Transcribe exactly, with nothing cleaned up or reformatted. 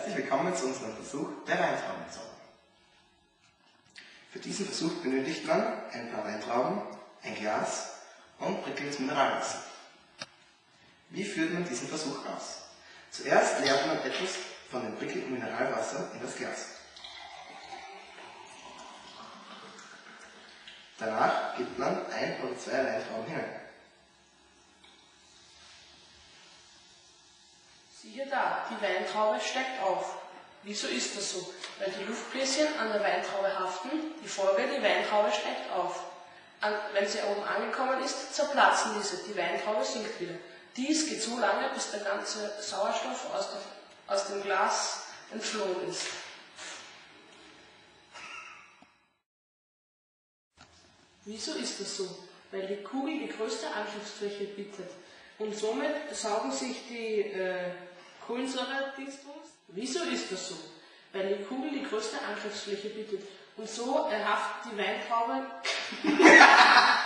Herzlich willkommen zu unserem Versuch der Weintraubenzauber. Für diesen Versuch benötigt man ein paar Weintrauben, ein Glas und prickelndes Mineralwasser. Wie führt man diesen Versuch aus? Zuerst leert man etwas von dem prickelnden Mineralwasser in das Glas. Danach gibt man ein oder zwei Weintrauben hinein. Siehe da, die Weintraube steigt auf. Wieso ist das so? Weil die Luftbläschen an der Weintraube haften, die Folge, die Weintraube steigt auf. An, wenn sie oben angekommen ist, zerplatzen diese, die Weintraube sinkt wieder. Dies geht so lange, bis der ganze Sauerstoff aus, der, aus dem Glas entflohen ist. Wieso ist das so? Weil die Kugel die größte Angriffsfläche bietet und somit saugen sich die äh, Kohlensäure-Dingsbums. Wieso ist das so? Weil die Kugel die größte Angriffsfläche bietet und so erhaftet die Weintraube